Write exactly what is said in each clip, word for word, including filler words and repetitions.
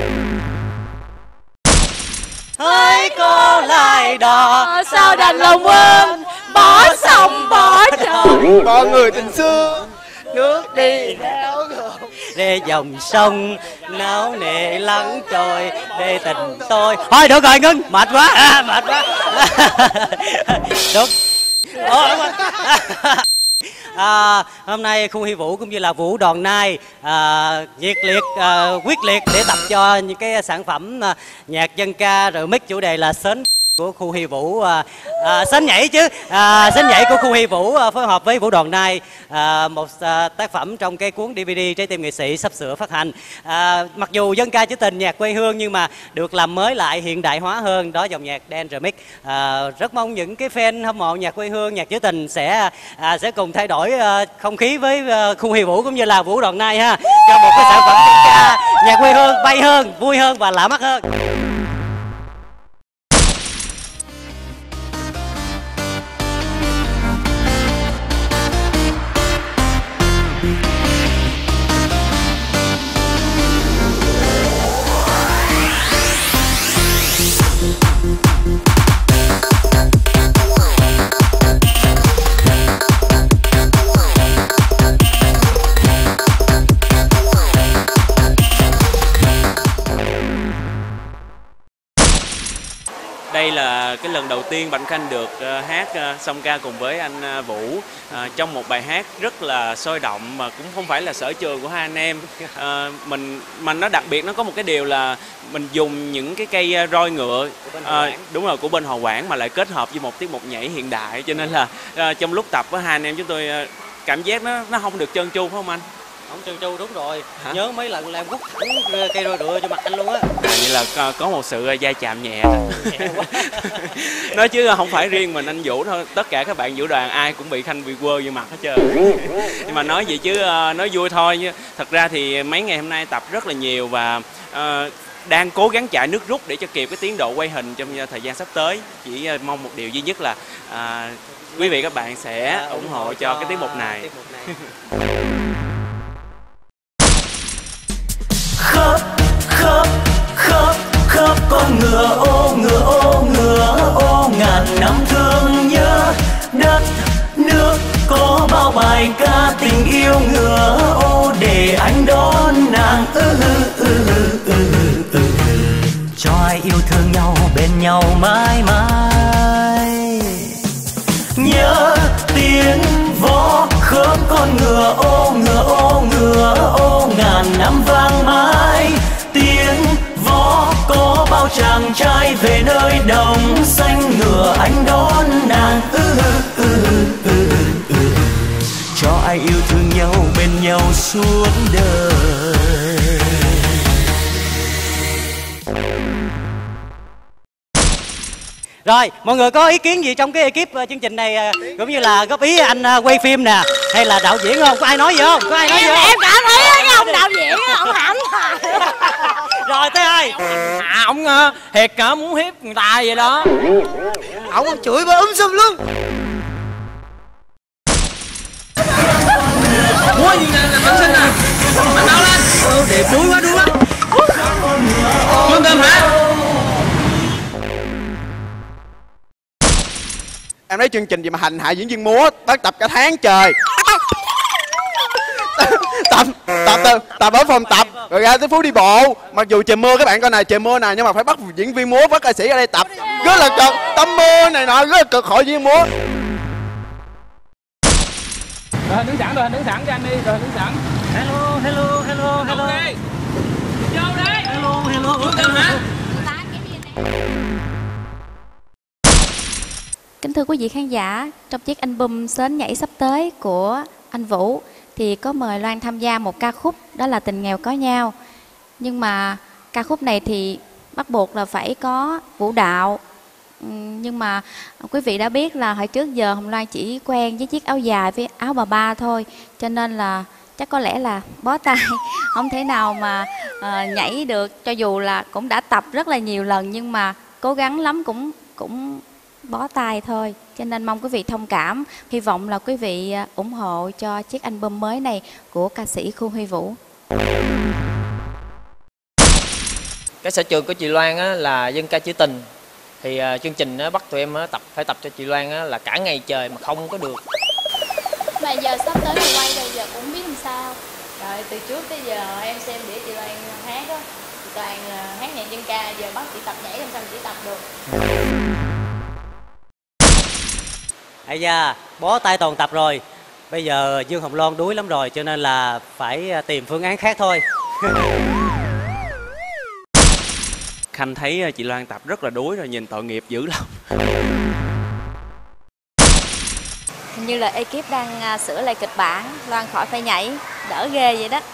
Hỡi cô lại đò sao đành lòng quên, bỏ sông bỏ trời. Con người tình xưa nước đi theo ngược, để dòng sông náo nề lắng trôi, để tình tôi. Thôi được rồi, ngưng, mệt quá, à, mệt quá. Được. Ồ, đúng rồi. À, hôm nay Khu Huy Vũ cũng như là Vũ Đoàn Nai à, nhiệt liệt à, quyết liệt để tập cho những cái sản phẩm à, nhạc dân ca rồi mix chủ đề là sến của Khu Huy Vũ, à, à, sến nhảy chứ à, sến nhảy của Khu Huy Vũ à, phối hợp với Vũ Đoàn Nai, à, một à, tác phẩm trong cái cuốn đê vê đê Trái Tim Nghệ Sĩ sắp sửa phát hành. À, mặc dù dân ca trữ tình nhạc quê hương nhưng mà được làm mới lại, hiện đại hóa hơn, đó dòng nhạc dance remix. À, rất mong những cái fan hâm mộ nhạc quê hương, nhạc trữ tình sẽ à, sẽ cùng thay đổi à, không khí với à, Khu Huy Vũ cũng như là Vũ Đoàn Nai ha, cho một cái sản phẩm dân ca nhạc quê hương bay hơn, vui hơn và lạ mắt hơn. Đây là cái lần đầu tiên Bảnh Khanh được uh, hát uh, song ca cùng với anh uh, Vũ uh, trong một bài hát rất là sôi động mà cũng không phải là sở trường của hai anh em. Uh, mình mà nó đặc biệt, nó có một cái điều là mình dùng những cái cây roi ngựa uh, đúng rồi, của bên Hồ Quảng mà lại kết hợp với một tiết mục nhảy hiện đại, cho nên là uh, trong lúc tập với hai anh em chúng tôi uh, cảm giác nó nó không được trơn tru, phải không anh? Không trơn tru, đúng rồi. Hả? Nhớ mấy lần làm quất thẳng cây roi rựa cho mặt anh luôn á. À, vậy là có một sự va chạm nhẹ. Nói chứ không phải riêng mình anh Vũ thôi, tất cả các bạn vũ đoàn ai cũng bị Khanh bị quơ vô mặt hết trơn. Nhưng mà nói vậy chứ nói vui thôi. Thật ra thì mấy ngày hôm nay tập rất là nhiều và uh, đang cố gắng chạy nước rút để cho kịp cái tiến độ quay hình trong thời gian sắp tới. Chỉ mong một điều duy nhất là uh, quý vị các bạn sẽ à, ủng hộ cho cái tiết mục này. Tiết mục này. Khớp, khớp, khớp, khớp con ngựa ô, ngựa ô, ngựa ô, ngàn năm thương nhớ đất nước, có bao bài ca tình yêu ngựa ô để anh đón nàng. Ừ, ừ, ừ, ừ, ừ, ừ. Cho ai yêu thương nhau bên nhau mãi mãi. Nhớ tiếng vó khớp con ngựa ô, ngựa ô, ngựa ô, ngàn năm vang mãi. Tiếng vó có bao chàng trai về nơi đồng xanh, ngựa anh đón nàng. Ừ, ừ, ừ, ừ, ừ. Cho ai yêu thương nhau bên nhau suốt đời. Rồi, mọi người có ý kiến gì trong cái ekip uh, chương trình này, uh, cũng như là góp ý anh uh, quay phim nè, hay là đạo diễn không? Có ai nói gì không? Có ai nói gì không? Em cảm thấy cái ông đạo diễn ông hãm. Rồi tới ai? À, ông uh, thiệt cả muốn hiếp người ta vậy đó. Ông chửi bà um sùm luôn. Ủa gì nè, Bảnh Sinh à? Bảnh đâu lên? Ừ, đẹp đuối quá, đuối quá. Cơm cơm hả? Em nói chương trình gì mà hành hạ diễn viên múa tới tập cả tháng trời. tập tập tập tập ở phòng tập rồi ra tới phố đi bộ, mặc dù trời mưa, các bạn coi này, trời mưa này nhưng mà phải bắt diễn viên múa, bắt ca sĩ ở đây tập rất là cực, tắm mưa này nọ rất là cực hội diễn viên múa. Rồi hình đứng sẵn, rồi hình đứng sẵn cho anh đi, rồi hình đứng sẵn. Hello, hello, hello, hello. Vô đây. Vô đây. Hello, hello. Ủa cơm hả? Kính thưa quý vị khán giả, trong chiếc album Sến Nhảy sắp tới của anh Vũ thì có mời Loan tham gia một ca khúc, đó là Tình Nghèo Có Nhau. Nhưng mà ca khúc này thì bắt buộc là phải có vũ đạo. Nhưng mà quý vị đã biết là hồi trước giờ Hồng Loan chỉ quen với chiếc áo dài với áo bà ba thôi, cho nên là chắc có lẽ là bó tay, không thể nào mà uh, nhảy được, cho dù là cũng đã tập rất là nhiều lần nhưng mà cố gắng lắm cũng cũng bó tay thôi. Cho nên mong quý vị thông cảm, hy vọng là quý vị ủng hộ cho chiếc album mới này của ca sĩ Khu Huy Vũ. Cái sở trường của chị Loan á, là dân ca trữ tình. Thì uh, chương trình á, bắt tụi em á, tập phải tập cho chị Loan á, là cả ngày trời mà không có được. Mà giờ sắp tới thì quay rồi, giờ cũng biết làm sao. Rồi từ trước tới giờ em xem đĩa chị Loan hát á, toàn là hát nhạc dân ca, giờ bắt chị tập nhảy làm sao chị tập được. Ây da, bó tay toàn tập rồi. Bây giờ Dương Hồng Loan đuối lắm rồi, cho nên là phải tìm phương án khác thôi. Khanh thấy chị Loan tập rất là đuối rồi, nhìn tội nghiệp dữ lắm. Hình như là ekip đang uh, sửa lại kịch bản, Loan khỏi phải nhảy, đỡ ghê vậy đó.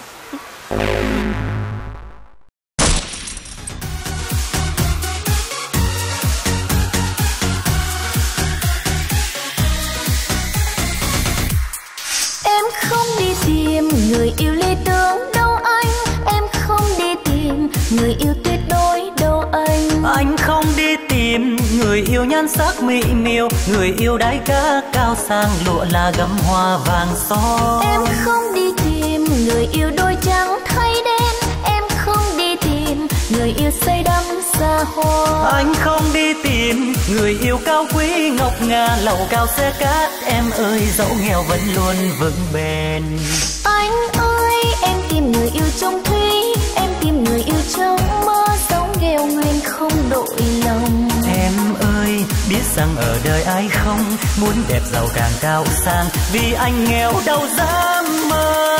Em không đi tìm người yêu lý tưởng đâu anh, em không đi tìm người yêu tuyệt đối đâu anh. Anh không đi tìm người yêu nhan sắc mỹ miều, người yêu đái cá cao sang lụa là gấm hoa vàng son. Em không đi tìm người yêu đôi trắng thay đen, em không đi tìm người yêu say đắm xa hoa. Anh không đi tìm người yêu cao quý ngọc ngà lầu cao xe cát, em ơi dẫu nghèo vẫn luôn vững bền. Anh ơi em tìm người yêu trong thủy, em tìm người yêu trong mơ, sống nghèo nguyên không đổi lòng. Em ơi biết rằng ở đời ai không muốn đẹp giàu càng cao sang, vì anh nghèo đâu dám mơ.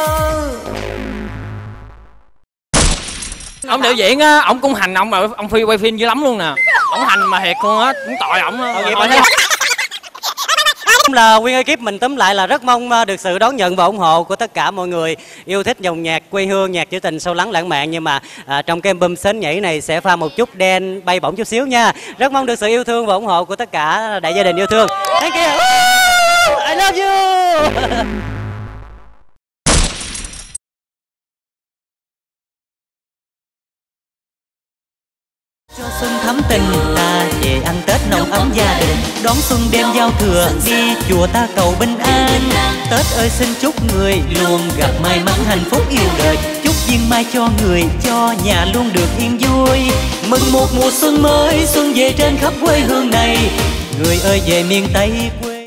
Ông đạo diễn á, ông cũng hành ông mà ông Phi quay phim dữ lắm luôn nè. Ông hành mà thiệt luôn á, cũng tội ổng á. Là nguyên ekip mình túm lại là rất mong được sự đón nhận và ủng hộ của tất cả mọi người yêu thích dòng nhạc quê hương, nhạc trữ tình sâu lắng lãng mạn. Nhưng mà à, trong cái album Sến Nhảy này sẽ pha một chút đen bay bổng chút xíu nha. Rất mong được sự yêu thương và ủng hộ của tất cả đại gia đình yêu thương. Thank you. I love you. Cho xuân thắm tình ta về ăn Tết nồng ấm gia đình, đón xuân đêm giao thừa đi chùa ta cầu bình an. Tết ơi xin chúc người luôn gặp may mắn hạnh phúc yêu đời, chúc duyên mai cho người cho nhà luôn được yên vui. Mừng một mùa xuân mới, xuân về trên khắp quê hương này, người ơi về miền Tây.